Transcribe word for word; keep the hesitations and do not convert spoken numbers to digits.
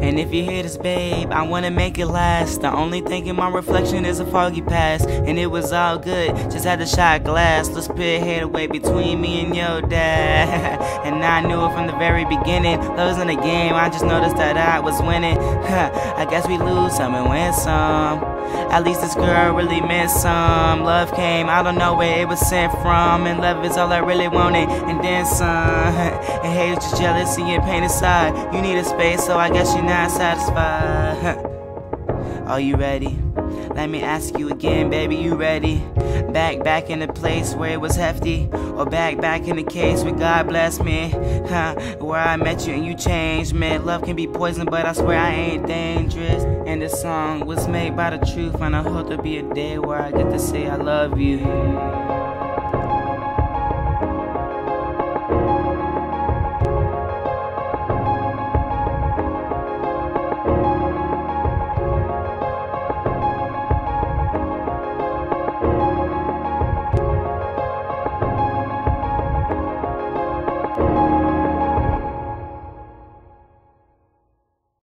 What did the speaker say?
And if you hear this, babe, I wanna make it last. The only thing in my reflection is a foggy past. And it was all good, just had to shot glass. Let's put a head away between me and your dad. And I knew it from the very beginning. Love was in the game, I just noticed that I was winning. I guess we lose some and win some. At least this girl really meant some. Love came, I don't know where it was sent from. And love is all I really wanted, and then some. And hate is just jealousy and pain inside. You need a space, so I guess you're not satisfied. Are you ready? Let me ask you again, baby, you ready? Back, back in the place where it was hefty? Or back, back in the case where God blessed me? Huh, where I met you and you changed me. Love can be poison, but I swear I ain't dangerous. And this song was made by the truth, and I hope there'll be a day where I get to say I love you.